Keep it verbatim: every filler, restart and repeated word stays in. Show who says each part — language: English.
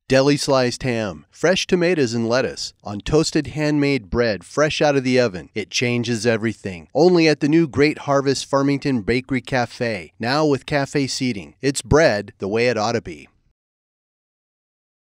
Speaker 1: deli sliced ham, fresh tomatoes and lettuce, on toasted handmade bread fresh out of the oven. It changes everything. Only at the new Great Harvest Farmington Bakery Cafe, now with cafe seating. It's bread the way it ought to be.